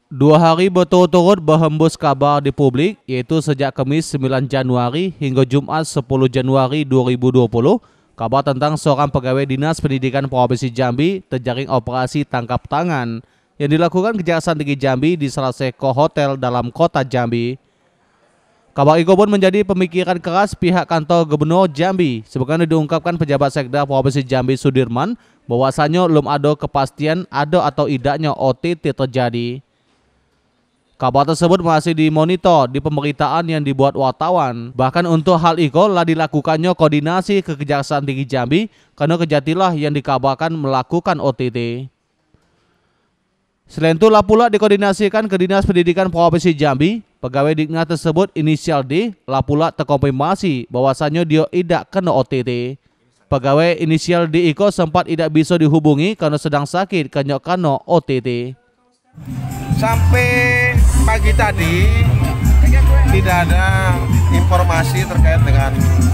2 hari berturut-turut berhembus kabar di publik, yaitu sejak Kamis 9 Januari hingga Jumat 10 Januari 2020, kabar tentang seorang pegawai Dinas Pendidikan Provinsi Jambi terjaring operasi tangkap tangan yang dilakukan Kejaksaan Tinggi Jambi di salah satu hotel dalam kota Jambi. Kabar itu pun menjadi pemikiran keras pihak kantor Gubernur Jambi, sebagaimana diungkapkan pejabat Sekda Provinsi Jambi Sudirman bahwasanya belum ada kepastian ada atau tidaknya OTT terjadi. Kabar tersebut masih dimonitor di pemberitaan yang dibuat wartawan. Bahkan untuk hal itu telah dilakukannya koordinasi ke Kejaksaan Tinggi Jambi karena Kejatilah yang dikabarkan melakukan OTT. Selain itu, pula dikoordinasikan ke Dinas Pendidikan Provinsi Jambi. Pegawai Dignas tersebut inisial D pula terkonfirmasi bahwasannya dia tidak kena OTT. Pegawai inisial D itu sempat tidak bisa dihubungi karena sedang sakit karena OTT. Sampai pagi tadi tidak ada informasi terkait dengan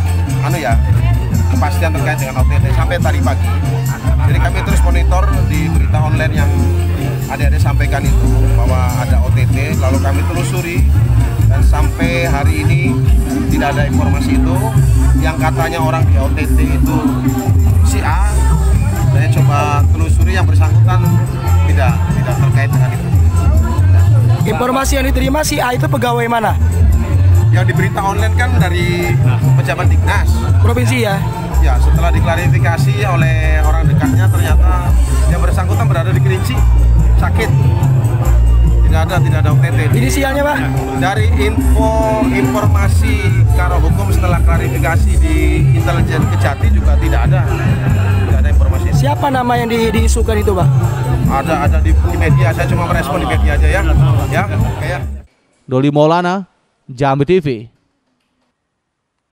kepastian terkait dengan OTT sampai tadi pagi. Jadi kami terus monitor di berita online yang adik-adik sampaikan itu bahwa ada OTT, lalu kami telusuri dan sampai hari ini tidak ada informasi itu. Yang katanya orang di OTT itu si A, saya coba telusuri yang bersangkutan tidak terkait dengan itu. Informasi yang diterima si A itu pegawai mana? Yang di berita online kan dari pejabat Dignas Provinsi ya? Ya, setelah diklarifikasi oleh orang dekatnya ternyata yang bersangkutan berada di Kerinci, sakit. Tidak ada OTT. Inisialnya Pak? Dari informasi Karo Hukum setelah klarifikasi di intelijen Kejati juga tidak ada informasi. Siapa nama yang diisukan itu Pak? Ada di media, saya cuma merespon di media aja ya. Kayak Doli Maulana, Jambi TV.